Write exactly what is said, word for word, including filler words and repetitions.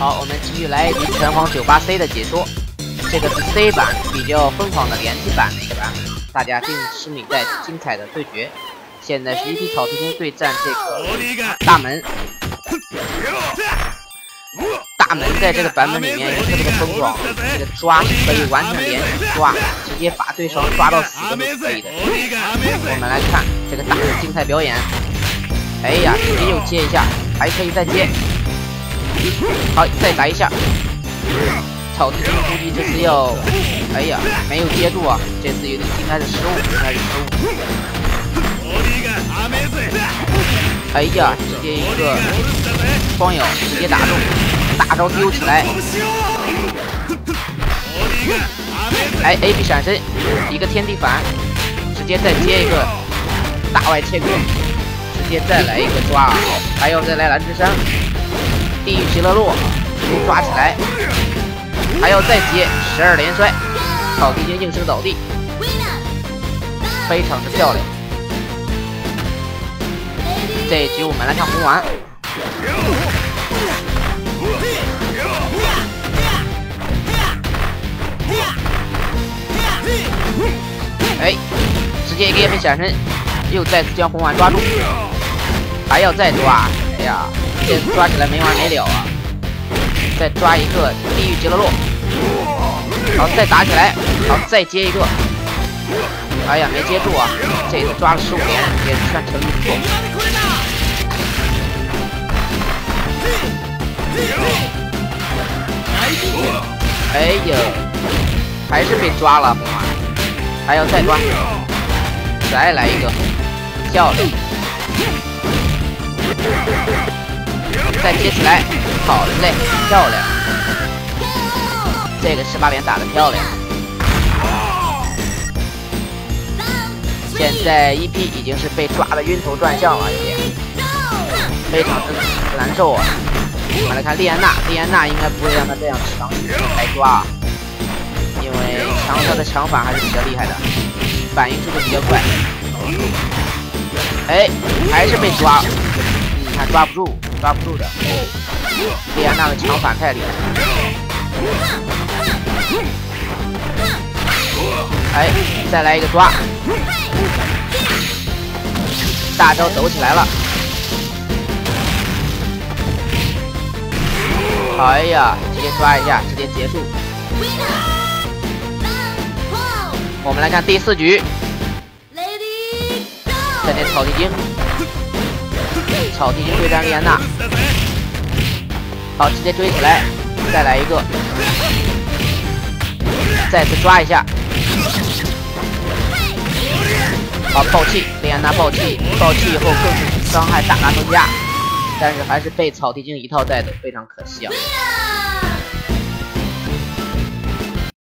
好，我们继续来一局拳皇九八 C 的解说。这个是 C 版比较疯狂的联机版的一个版本，大家敬痴迷在精彩的对决。现在是一匹草地精对战这个大门。大门在这个版本里面也特别的疯狂，这个抓可以完全连续抓，直接把对手抓到死都是可以的。我们来看这个大门精彩表演。哎呀，直接又接一下，还可以再接。好，再打一下。草地精估计这次要，哎呀，没有接住啊，这次有点应该是失误，应该是失误。哎呀，直接一个双摇，直接打中，大招丢起来。哎 ，A B 闪身，一个天地反，直接再接一个大外切割，直接再来一个抓，还要再来蓝之山，地狱极乐落，直接抓起来。还要再接十二连摔，草地精应声倒地，非常的漂亮。这一局我们来看红丸，哎，直接一个夜飞闪身，又再次将红丸抓住，还要再抓，哎呀，这抓起来没完没了啊！再抓一个地狱极乐落，好，再打起来，好，再接一个，哎呀，没接住啊！这次抓了十五连，也算成绩不错。哎呀，还是被抓了，红丸，还要再抓，再来一个，漂亮！再接起来，好嘞，漂亮！这个十八连打得漂亮。现在一 P 已经是被抓的晕头转向了，有点非常的难受啊。我们来看莉安娜，莉安娜应该不会让他这样强行来抓，因为强他的强反还是比较厉害的，反应速度比较快。哎，还是被抓，嗯，还抓不住。抓不住的，莉安娜的强反太厉害了。哎，再来一个抓，大招抖起来了。哎呀，直接抓一下，直接结束。我们来看第四局，这边草地精。草地精对战莉安娜，好，直接追起来，再来一个，再次抓一下，好，爆气，莉安娜爆气，爆气以后更是伤害大大增加，但是还是被草地精一套带走，非常可惜啊。